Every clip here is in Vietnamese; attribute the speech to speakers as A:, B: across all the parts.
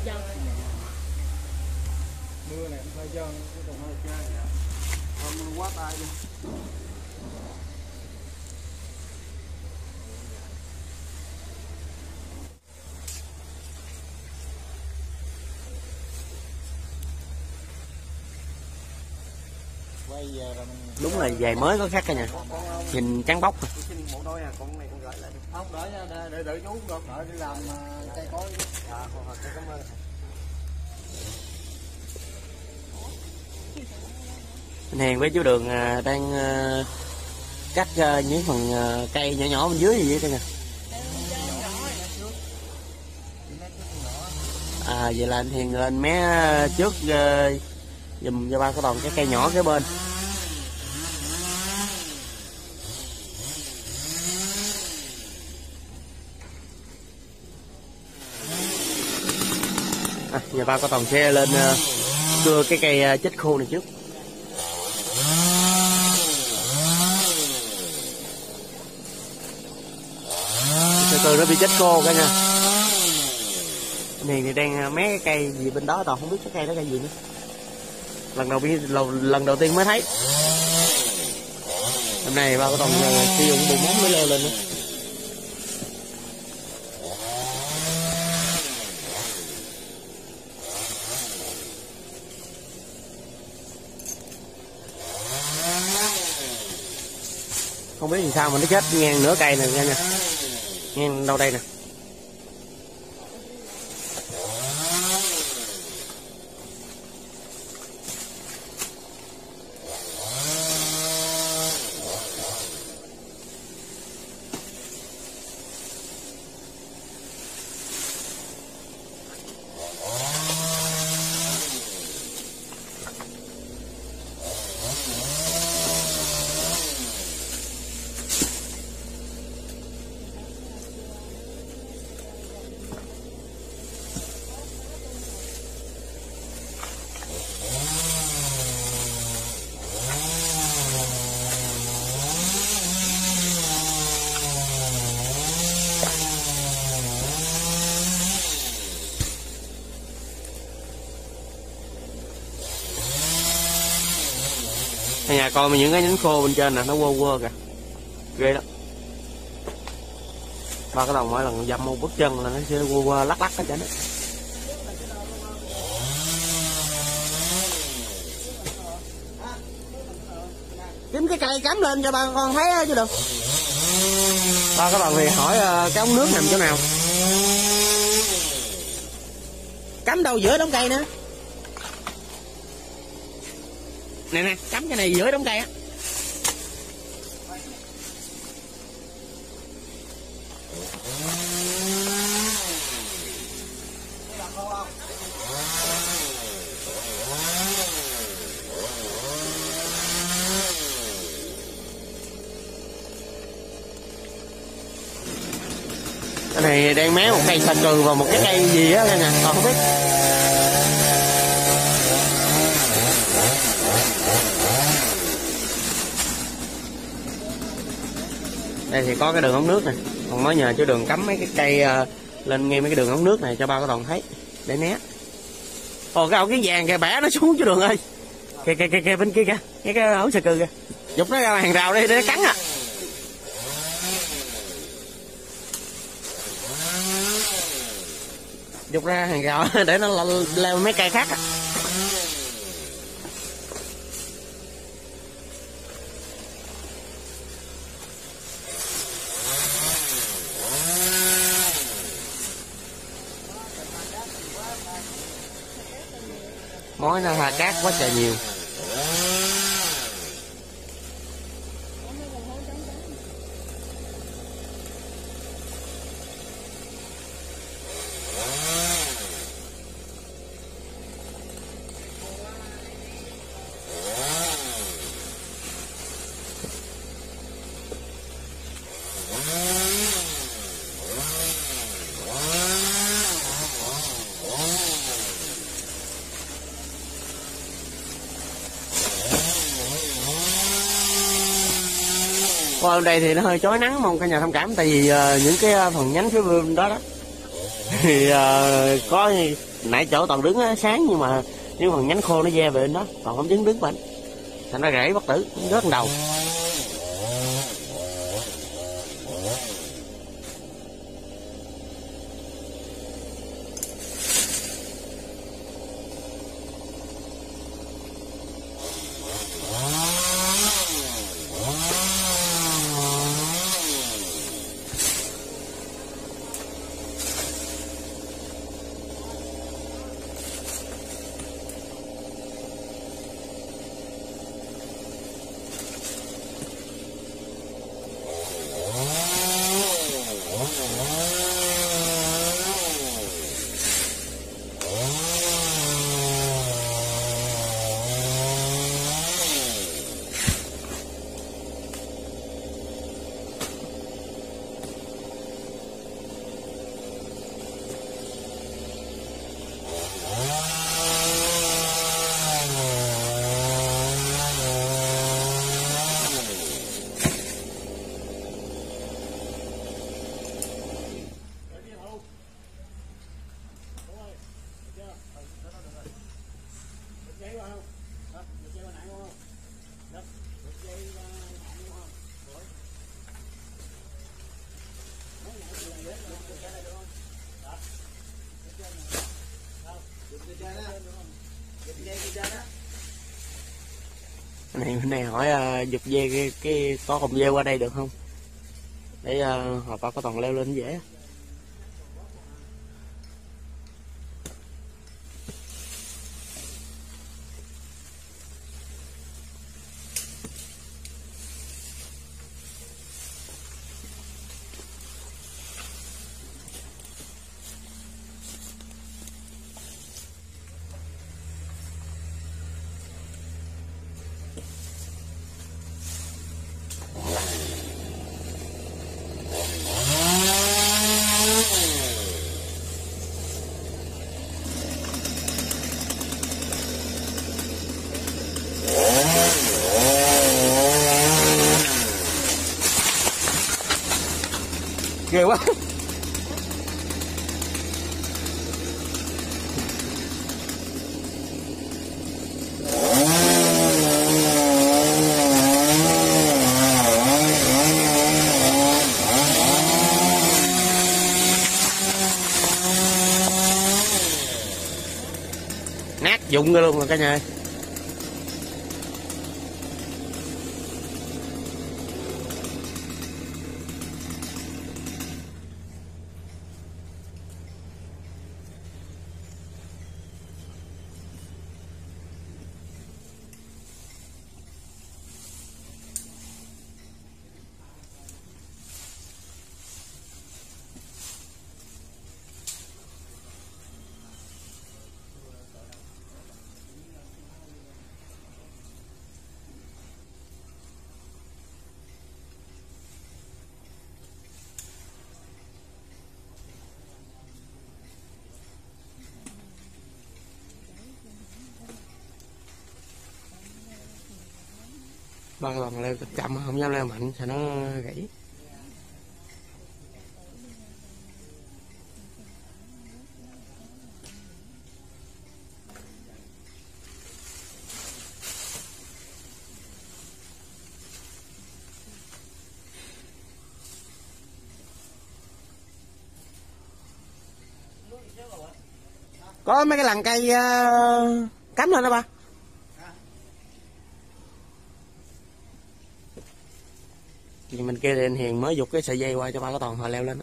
A: Mưa này cũng hơi trơn, cái còn hơi trơn. Mưa quá tay luôn.
B: Đúng là giày mới có khác cả nhà, nhìn trắng bóc.
A: Một đôi à, con này con gửi lại đi. Không, đợi chú được, đợi đi làm cây cối. Dạ, cảm ơn.
B: Anh Hiền với chú Đường đang cắt những phần cây nhỏ nhỏ bên dưới gì vậy nè. À vậy là anh Hiền lên mé trước dùm cho ba có toàn cái cây nhỏ kế bên. Giờ ba có toàn xe lên cưa cái cây chết khô này trước. Từ từ nó bị chết khô cả nha. Anh Hiền thì đang mé cái cây gì bên đó, toàn không biết cái cây đó cây gì nữa. Lần đầu tiên mới thấy. Hôm nay ba có toàn sử dụng bộ móng mới leo lên nữa. Không biết làm sao mà nó chết ngang nửa cây này nha, ngang đâu đây nè. Nhà coi mà những cái nhánh khô bên trên nè, nó quơ kìa, ghê lắm. Ba cái đồng mỗi lần dâm một bước chân là nó sẽ quơ lắc lắc hết trơn á. Kiếm cái cây cắm lên cho ba con thấy chứ được. Ba cái đồng thì hỏi cái ống nước nằm chỗ nào? Cắm đâu giữa đống cây nữa. Nè cắm cái này giữa đống cây á. Cái này đang mé một cây xà cừ và một cái cây gì á nè, còn không biết. Đây thì có cái đường ống nước này, còn mới nhờ chú Đường cắm mấy cái cây lên ngay mấy cái đường ống nước này cho ba có toàn thấy để né. Ồ cái ổ kiến vàng kìa, bẻ nó xuống chú Đường ơi. Kìa bên kia kìa, cái ổ xà cừ kìa. Dục nó ra hàng rào đây để nó cắn à. Dục ra hàng rào để nó leo mấy cây khác à. Mối nó hà cát quá trời nhiều. Qua đây thì nó hơi chói nắng, mong cả nhà thông cảm, tại vì những cái phần nhánh phía bên đó đó thì có nãy chỗ toàn đứng á, sáng nhưng mà nếu phần nhánh khô nó ve về đó còn không đứng bệnh thành nó rễ bất tử rớt đầu. Này bên này hỏi giật dê cái có con dê qua đây được không để họ có toàn leo lên dễ. Ghê quá. Nát dụng ra luôn rồi cả nhà. Ba lần leo chậm không dám leo mạnh sợ nó gãy. Có mấy cái lằn cây cắm lên đó ba. Thì mình kêu anh Hiền mới giục cái sợi dây qua cho ba có toàn họ leo lên đó.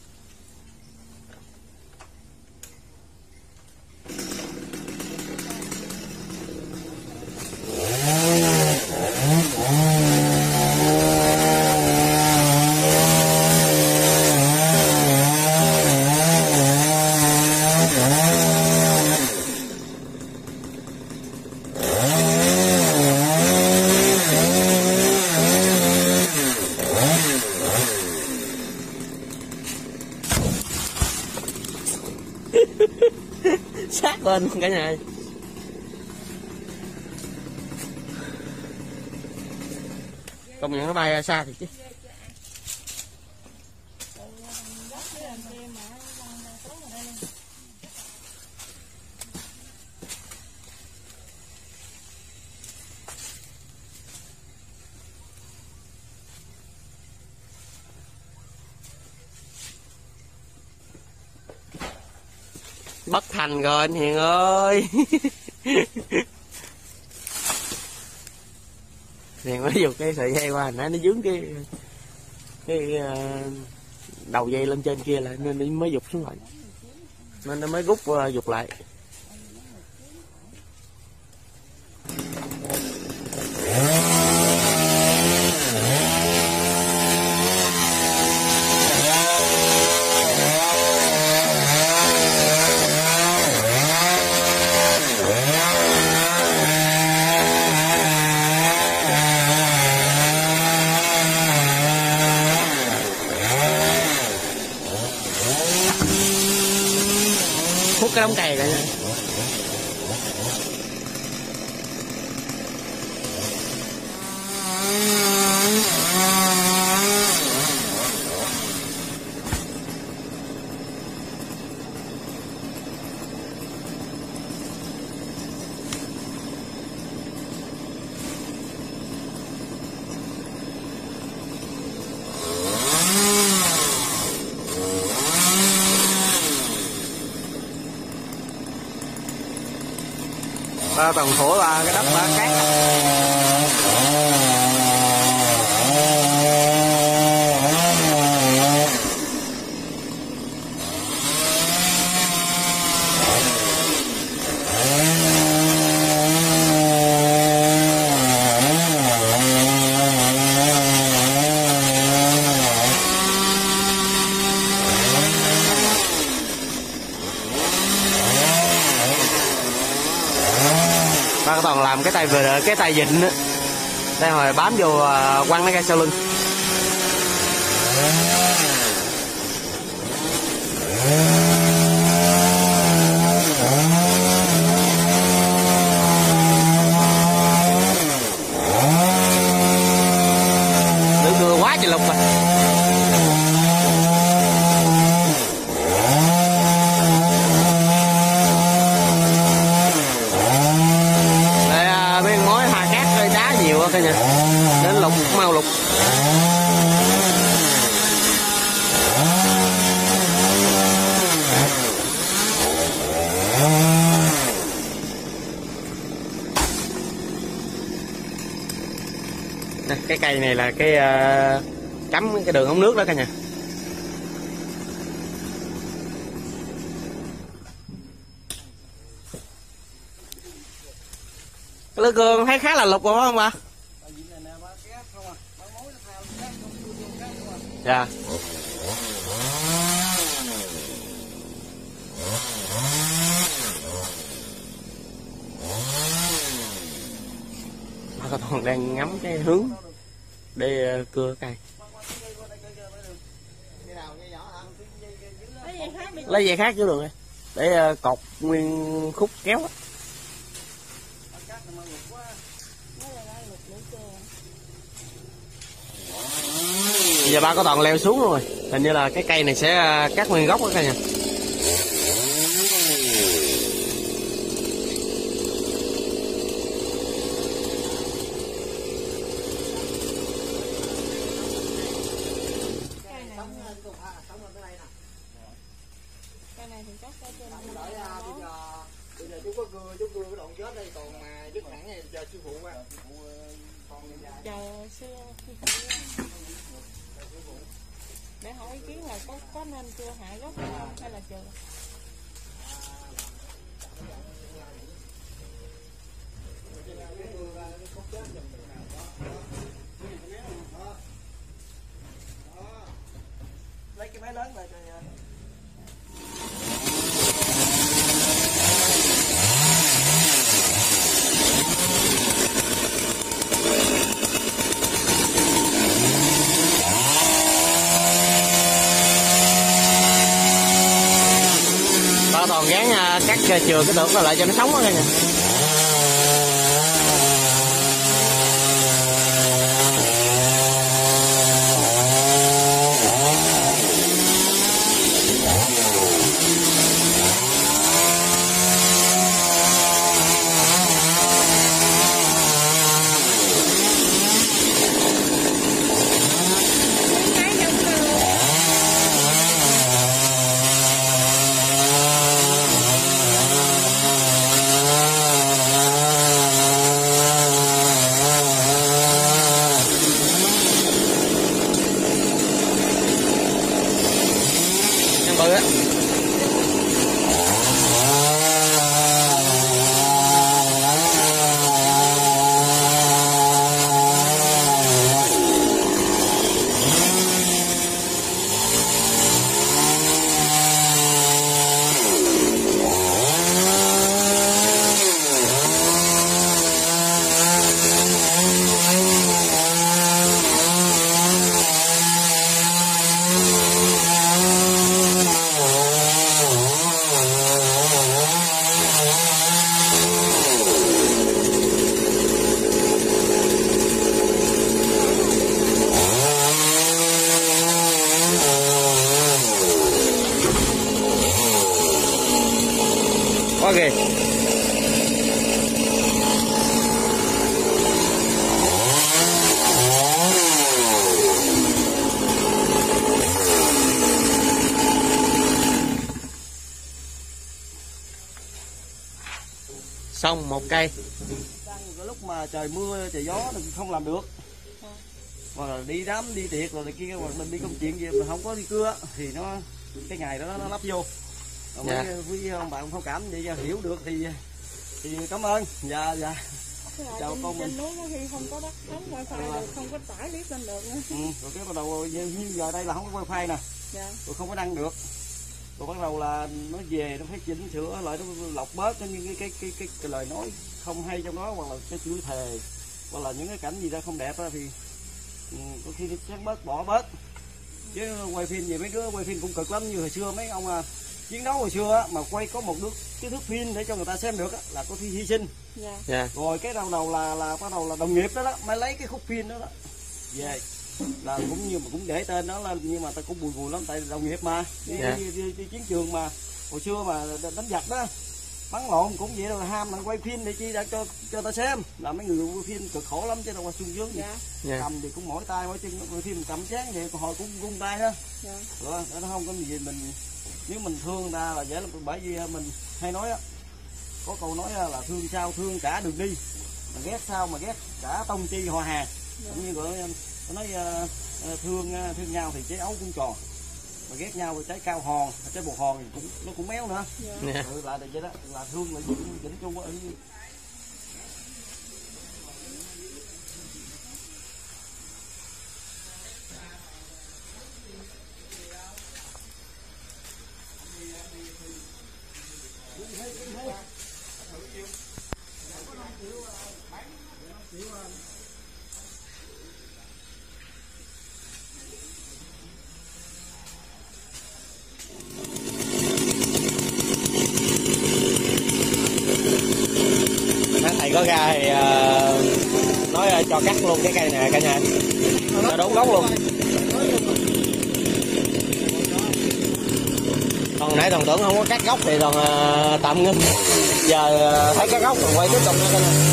B: Sát lên cả nhà. Công nhận nó bay ra xa thì chứ. Bất thành rồi anh Hiền ơi. Hiền mới giục cái sợi dây qua nãy nó dướng cái đầu dây lên trên kia lại nên nó mới giục xuống lại, nên nó mới rút giục lại. Hút cái đống cày lại nha. Ba toàn thổi ba cái đất ba cát. Ba toàn làm cái tay vừa cái tay vịn á, đây hồi bám vô quăng cái cây sau lưng. Nước cưa quá trời lục rồi. Cả nhà đến lục mau lục. Đây, cái cây này là cái cắm cái đường ống nước đó cả nhà. Cái lưỡi cưa thấy khá là lục rồi phải không ba? Dạ. Ba con đang ngắm cái hướng để cưa cây. Lấy dây khác chứ đường này để cột nguyên khúc kéo á. Bây giờ ba có toàn leo xuống luôn rồi. Hình như là cái cây này sẽ cắt nguyên gốc đó cả nhà.
A: Bây giờ chú có cưa cái đoạn chết đây, còn mà dứt hẳn này chờ sư phụ qua.
C: Chờ sư phụ để hỏi ý kiến là có nên cưa hạ gốc không hay là chờ.
A: Lấy cái máy lớn lại cho
B: ba toàn gán cắt chừa cái tưởng lại cho nó sống đó cả nhà. quá ghê. Xong một cây.
A: Cái lúc mà trời mưa trời gió thì không làm được, hoặc là đi đám đi tiệc rồi này kia, hoặc mình đi công chuyện gì mà không có đi cưa thì nó cái ngày đó nó lắp vô.
B: Dạ.
A: Quý ông bạn thông cảm vậy hiểu được thì cảm ơn. Dạ. Chào con mình.
C: Trên núi có khi không có đất thống wifi được, không có tải clip lên được nữa.
A: Rồi cái bắt đầu như giờ đây là không có wifi nè,
C: Dạ.
A: rồi không có đăng được, rồi bắt đầu là nó về nó phải chỉnh sửa lại, nó lọc bớt những cái lời nói không hay trong đó, hoặc là cái chữ thề, hoặc là những cái cảnh gì ra không đẹp đó, thì có khi chắc bớt bỏ bớt. Chứ quay phim về mấy đứa quay phim cũng cực lắm, như hồi xưa mấy ông chiến đấu hồi xưa mà quay có một cái thước phim để cho người ta xem được là có thi hy sinh.
C: Dạ.
B: Dạ.
A: Rồi cái đầu là bắt đầu là đồng nghiệp đó mới lấy cái khúc phim đó về, là cũng như mà cũng để tên đó lên, nhưng mà ta cũng buồn lắm, tại đồng nghiệp mà đi chiến trường mà hồi xưa mà đánh giặc đó, bắn lộn cũng vậy, rồi ham là quay phim để chi đã cho ta xem, là mấy người quay phim cực khổ lắm chứ đâu qua sung sướng gì.
C: Dạ.
A: Cầm thì cũng mỏi tay mỏi chân, quay phim cầm chán vậy hồi cũng gung tay đó.
C: Dạ.
A: Rồi nó không có gì mình, nếu mình thương người ta là dễ lắm, bởi vì mình hay nói á, có câu nói là thương sao thương cả đường đi, mà ghét sao mà ghét cả tông chi họ hàng. Cũng như gọi nói thương nhau thì trái ấu cũng tròn, mà ghét nhau thì trái cao hòn, trái bột hòn thì nó cũng méo nữa.
B: Dạ.
A: Là vậy đó, là thương là chỉnh chung ở.
B: Thầy có ra thì nói cho cắt luôn cái cây này cả nhà, cho đốn gốc luôn. Còn nãy thằng tưởng không có cắt gốc thì còn tạm ngưng, giờ thấy cắt gốc còn quay tiếp tục nữa cả nhà.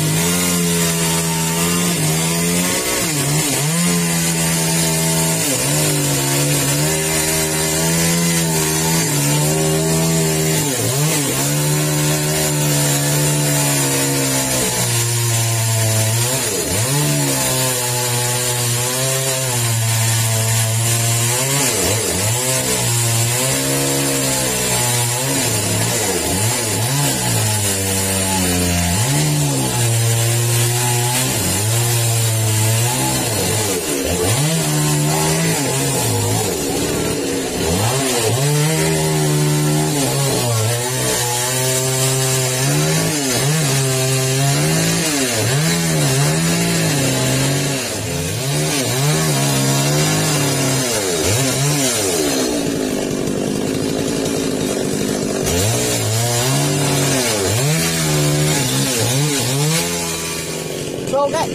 B: Xô cái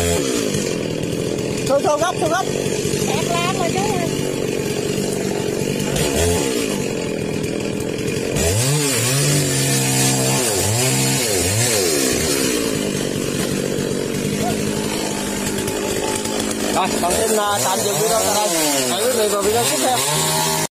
B: xô gốc
C: Đẹp lắm rồi chú ơi.
B: Rồi, còn xin tạm dừng video tại đây. Hẹn quý vị vào video tiếp theo.